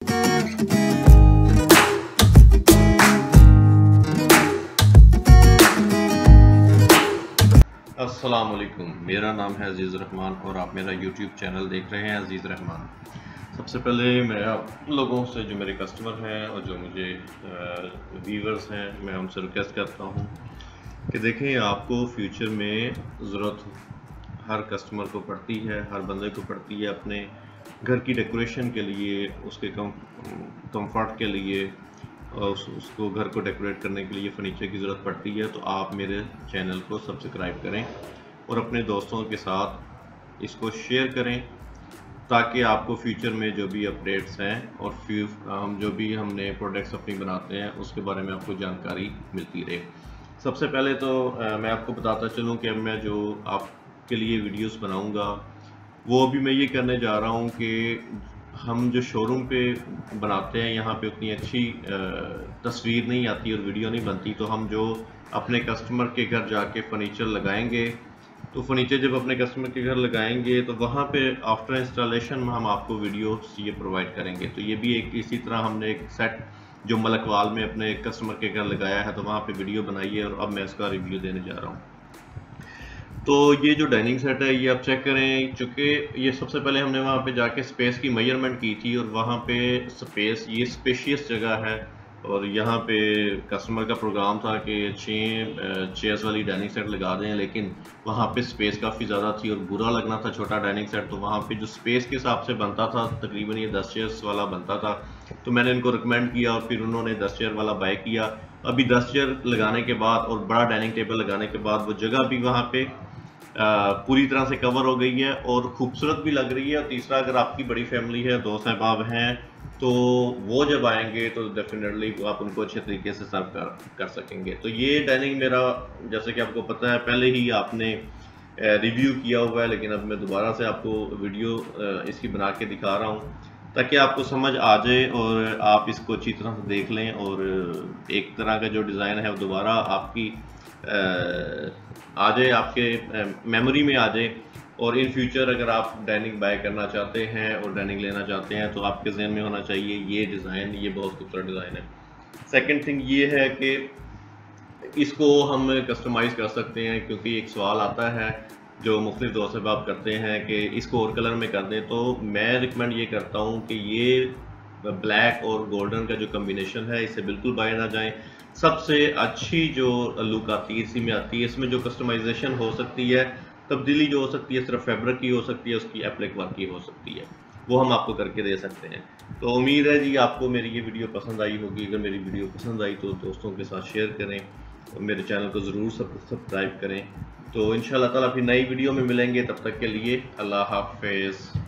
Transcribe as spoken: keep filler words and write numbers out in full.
السلام علیکم، میرا نام ہے عزیز رحمان اور آپ میرا یوٹیوب چینل دیکھ رہے ہیں عزیز رحمان۔ سب سے پہلے میں آپ لوگوں سے جو میرے کسٹمر ہیں اور جو مجھے ویورز ہیں، میں ان سے ریکویسٹ کرتا ہوں کہ دیکھیں، آپ کو فیوچر میں ضرورت ہر کسٹمر کو پڑتی ہے، ہر بندے کو پڑتی ہے اپنے گھر کی ڈیکوریشن کے لیے، اس کے کمفرٹ کے لیے، اور اس کو گھر کو ڈیکوریٹ کرنے کے لیے فرنیچر کی ضرورت پڑتی ہے۔ تو آپ میرے چینل کو سبسکرائب کریں اور اپنے دوستوں کے ساتھ اس کو شیئر کریں، تاکہ آپ کو فیوچر میں جو بھی اپڈیٹس ہیں اور ہم جو بھی ہم نے پروڈکٹس اپنی بناتے ہیں اس کے بارے میں آپ کو جانکاری ملتی رہے۔ سب سے پہلے تو میں آپ کو بتاتا چلوں کہ اب میں جو آپ کے لیے ویڈیوز بناؤں گا وہ بھی میں یہ کرنے جا رہا ہوں کہ ہم جو شو روم پہ بناتے ہیں یہاں پہ اتنی اچھی تصویر نہیں آتی اور ویڈیو نہیں بنتی، تو ہم جو اپنے کسٹمر کے گھر جا کے فرنیچر لگائیں گے، تو فرنیچر جب اپنے کسٹمر کے گھر لگائیں گے تو وہاں پہ آفٹر انسٹالیشن ہم آپ کو ویڈیوز یہ پرووائڈ کریں گے۔ تو یہ بھی ایک اسی طرح ہم نے ایک سیٹ جو ملک وال میں اپنے کسٹمر کے گھر لگایا ہے، تو وہاں پہ ویڈیو بنائی ہے اور اب میں اس کا ریویو دینے جا رہا ہوں۔ تو یہ جو ڈائننگ سیٹ ہے یہ آپ چیک کریں، چونکہ یہ سب سے پہلے ہم نے وہاں پہ جا کے سپیس کی میجرمنٹ کی تھی، اور وہاں پہ سپیس یہ سپیشیس جگہ ہے، اور یہاں پہ کسٹمر کا پروگرام تھا کہ چھ چیئرز والی ڈائننگ سیٹ لگا دیں، لیکن وہاں پہ سپیس کافی زیادہ تھی اور برا لگنا تھا چھوٹا ڈائننگ سیٹ، تو وہاں پہ جو سپیس کے حساب سے بنتا تھا تقریباً یہ دس چیئرز والا بنتا تھا، تو میں نے ان کو ریکمینڈ کیا اور پھر انہوں نے دس چیئر والا بائی کیا۔ ابھی دس چیئر لگانے کے بعد اور بڑا ڈائننگ ٹیبل لگانے کے بعد وہ جگہ بھی وہاں پہ پوری طرح سے کور ہو گئی ہے اور خوبصورت بھی لگ رہی ہے۔ اور تیسرا، اگر آپ کی بڑی فیملی ہے، دو احباب ہیں، تو وہ جب آئیں گے تو ڈیفینیٹلی آپ ان کو اچھے طریقے سے سرو کر کر سکیں گے۔ تو یہ ڈائننگ میرا، جیسے کہ آپ کو پتہ ہے، پہلے ہی آپ نے ریویو کیا ہوا ہے، لیکن اب میں دوبارہ سے آپ کو ویڈیو اس کی بنا کے دکھا رہا ہوں تاکہ آپ کو سمجھ آ جائے اور آپ اس کو اچھی طرح سے دیکھ لیں، اور ایک طرح کا جو ڈیزائن ہے وہ دوبارہ آپ کی آ جائے، آپ کے میموری میں آ جائے، اور ان فیوچر اگر آپ ڈائننگ بائی کرنا چاہتے ہیں اور ڈائننگ لینا چاہتے ہیں تو آپ کے ذہن میں ہونا چاہیے یہ ڈیزائن، یہ بہت خوبصورت ڈیزائن ہے۔ سیکنڈ تھنگ یہ ہے کہ اس کو ہم کسٹمائز کر سکتے ہیں، کیونکہ ایک سوال آتا ہے جو مختلف دوست احباب کرتے ہیں کہ اس کو اور کلر میں کر دیں، تو میں ریکمینڈ یہ کرتا ہوں کہ یہ بلیک اور گولڈن کا جو کمبینیشن ہے اسے بالکل بائی نہ جائیں۔ سب سے اچھی جو لک آتی ہے اسی میں آتی ہے، اس میں جو کسٹمائزیشن ہو سکتی ہے، تبدیلی جو ہو سکتی ہے، صرف فیبرک کی ہو سکتی ہے، اس کی ایپلک ورک کی ہو سکتی ہے، وہ ہم آپ کو کر کے دے سکتے ہیں۔ تو امید ہے جی آپ کو میری یہ ویڈیو پسند آئی ہوگی۔ اگر میری ویڈیو پسند آئی تو دوستوں کے ساتھ شیئر کریں اور میرے چینل کو ضرور سبسکرائب کریں۔ تو انشاءاللہ تعالیٰ پھر نئی ویڈیو میں ملیں گے، تب تک کے لیے اللہ حافظ۔